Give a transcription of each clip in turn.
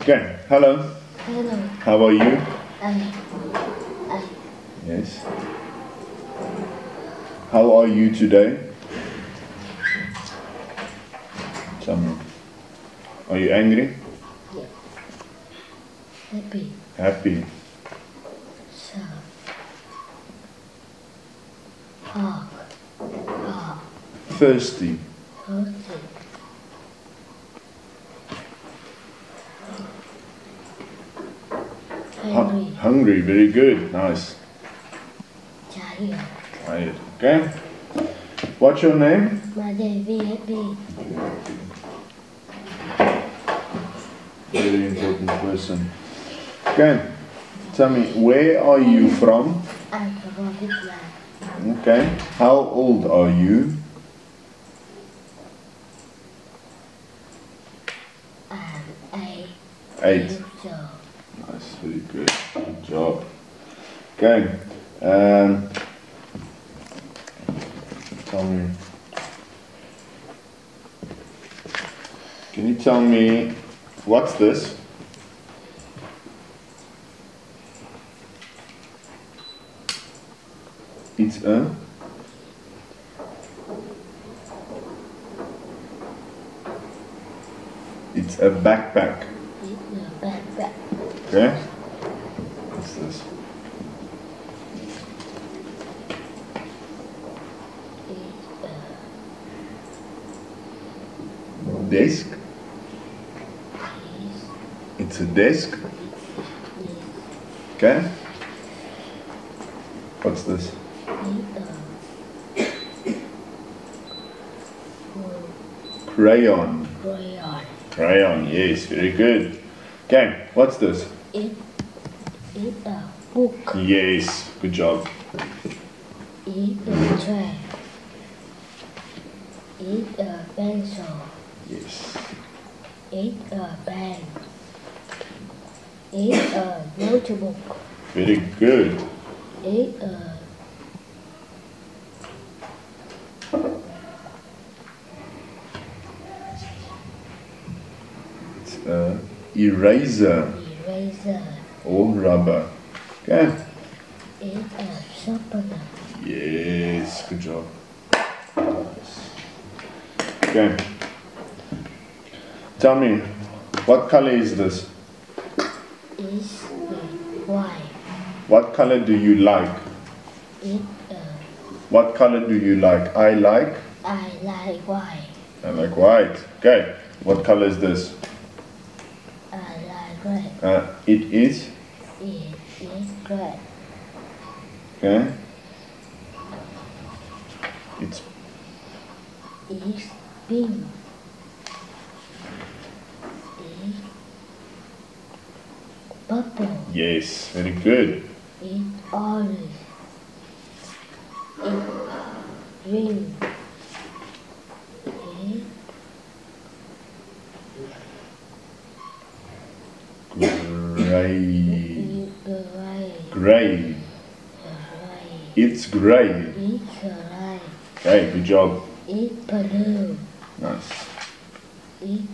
Okay, hello. Hello. How are you? I, Yes. How are you today? Tell me. Are you angry? yeah. Happy. Happy? Sad. Hug. Thirsty? Healthy. Hungry. Hungry, very good. Nice. Tired. Tired. Okay. What's your name? My day happy. Very important person. Okay. Tell me, where are you from? I'm from Vietnam. Okay. How old are you? I'm 8. years old. Nice, very good. Good job. Okay. Tell me. Can you tell me what's this? It's a backpack. It's a backpack. Okay. What's this? Desk. It's a desk. Okay. What's this? Crayon. Crayon. Crayon, yes, very good. Okay, what's this? It's a book. Yes, good job. It's a tray. It's a pencil. Yes. It's a pen. It's a notebook. Very good. It's a It's a eraser eraser. or rubber. Okay. It's a sharpener. Yes, good job. Nice. Okay. Tell me, what color is this? It's white. What color do you like? It's What color do you like? I like white. white. Okay. What color is this? I like red. It is. It is red. Okay. It's It's pink. It's purple. yes, very good. It's orange. It's green. It's Gray. gray. Gray. Gray. It's gray. It's gray. Okay, good job. It's blue. Nice. It's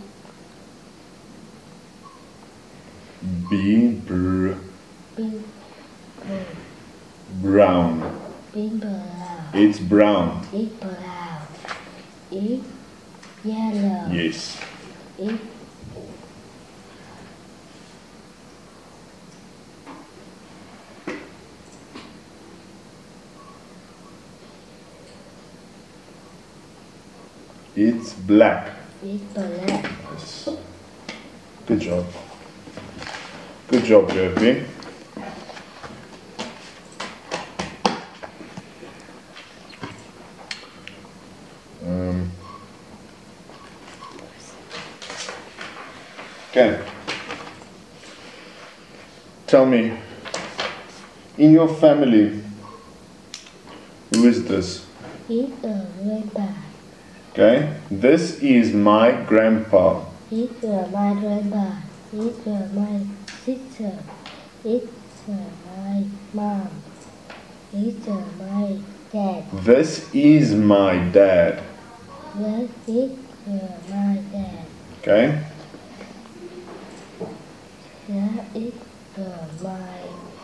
pink. Brown. Pink brown. It's brown. It's brown. It's yellow. Yes. It's It's black. black. Yes. Good job. Good job, Jeremy. Okay. Tell me, in your family, who is this? It's a grandpa. Okay. This is my grandpa. It's my grandpa. It's my sister. It's my mom. It's my dad. This is my dad. This is my dad. Okay. That is my.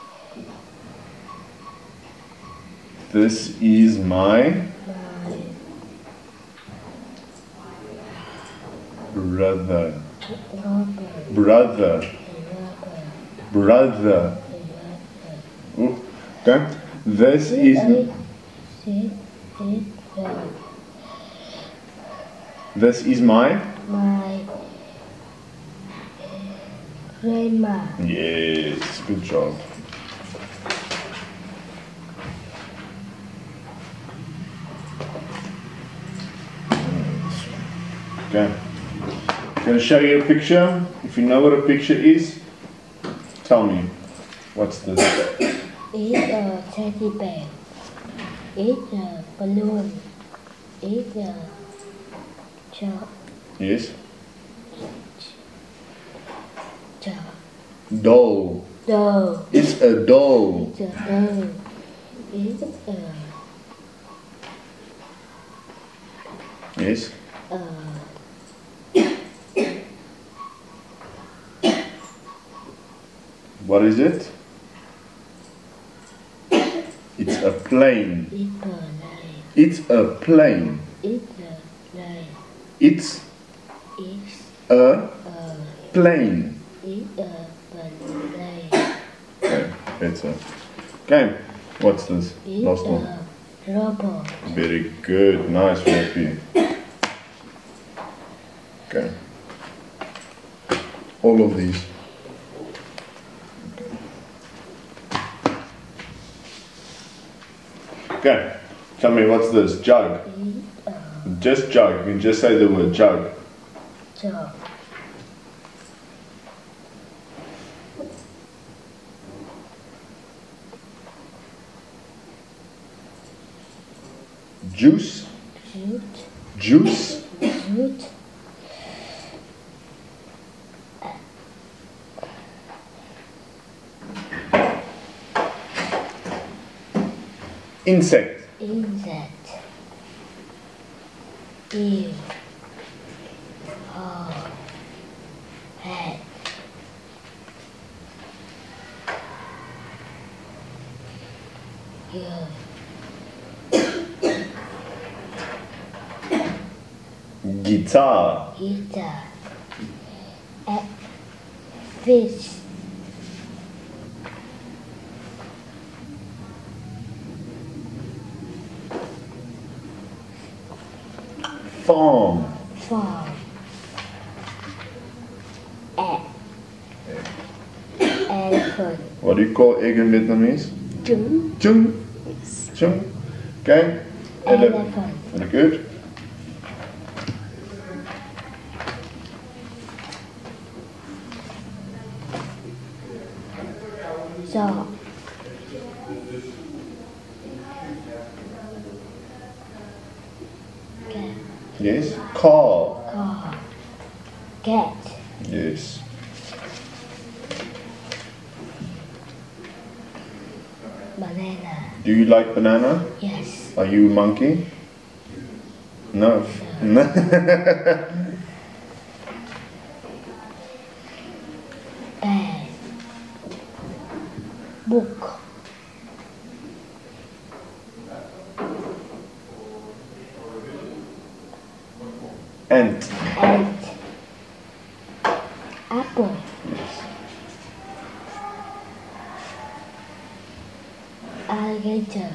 This is my brother. Brother. Brother. Ooh, okay. This is my grandma. Yes, good job. Okay. I'm going to show you a picture. If you know what a picture is, tell me. What's this? It's a teddy bear. It's a balloon. It's a chalk. Yes. Doll. Doll. It's a doll. It's a doll. It's a. Yes. What is it? It's a plane. It's a plane. It's a plane. It's a plane. It's a plane. Okay, better. Okay, what's this? Last one. Robot. Very good. Nice, Robbie. Okay. All of these. Okay. Tell me, what's this? Jug. Just jug. You can just say the word jug. Jug. Juice. Juice. Juice. Insect. Insect. Ear. Head. Ear. Guitar. Guitar. Fish. Farm. Farm. Egg. Elephant. What do you call egg in Vietnamese? Trứng. Chung. Chung. Okay. Elephant. Very good. Dog. Cat. Yes. Car. Car. Cat. Yes. Banana. Do you like banana? Yes. Are you a monkey? No. Bag. Book. Ant. Ant. Apple. Alligator.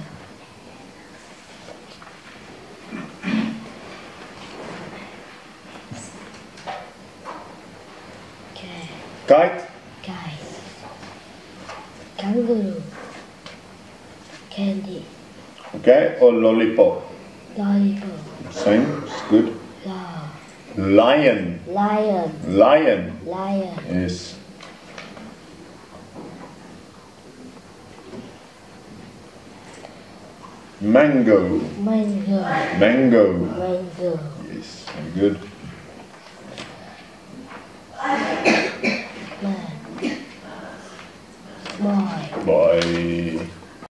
Kite. Kite. Kangaroo. Candy. Okay. Or lollipop. Lollipop. Same. It's good. Lion. Lion. Lion. Lion. Lion. Yes. Mango. Mango. Mango. Mango. Yes. Very good. Man. Boy. Bye.